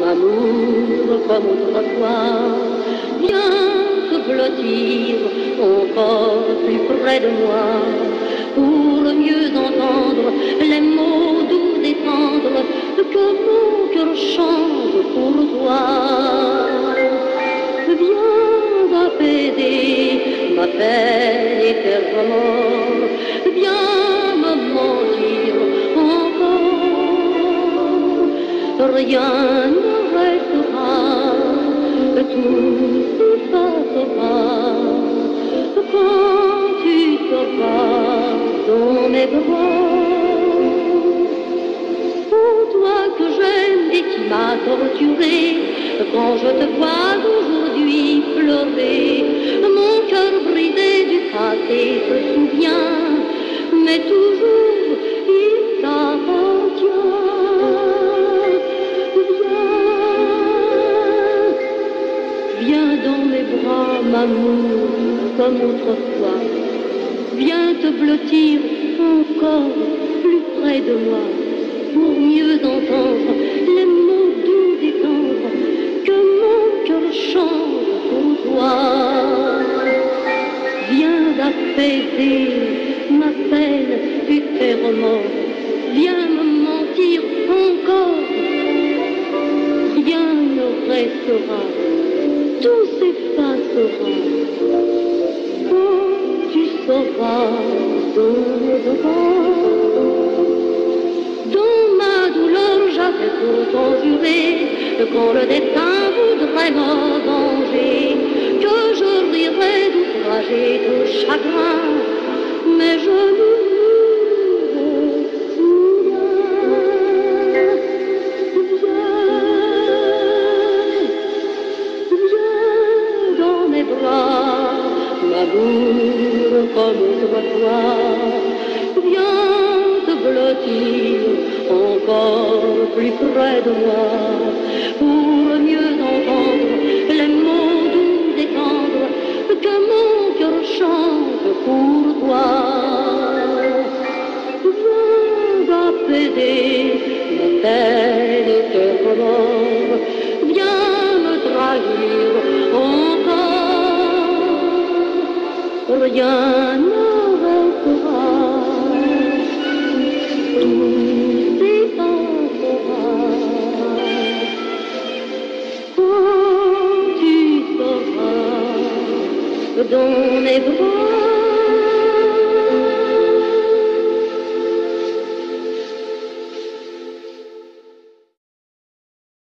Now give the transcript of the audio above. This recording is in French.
Amour comme autrefois, viens te blottir encore plus près de moi, pour mieux entendre les mots doux et tendres que mon cœur chante pour toi. Viens apaiser ma peine et tes remords, viens me mentir encore. Rien ne restera, tout s'effacera quand tu seras dans mes bras. Oh, toi que j'aime et qui m'as torturé, quand je te vois aujourd'hui pleurer, mon cœur brisé du passé se souvient, mais toujours il t'appartient. Viens dans mes bras, m'amour, comme autrefois. Viens te blottir encore plus près de moi, pour mieux entendre les mots doux et tendres que mon cœur chante pour toi. Viens apaiser ma peine et tes remords. Viens me mentir encore. Rien ne restera, tout s'effacera quand tu seras dans mes bras. Dans ma douleur j'avais pourtant juré, quand le destin voudrait me venger, que je rirais d'outrage et de chagrin, mais je murmurais soudain. Viens dans mes bras, m'amour comme autrefois. Viens te blottir encore plus près de moi, pour mieux entendre les mots doux et tendres que mon cœur chante pour toi. Viens apaiser ma peine et tes remords. Viens me trahir encore. Rien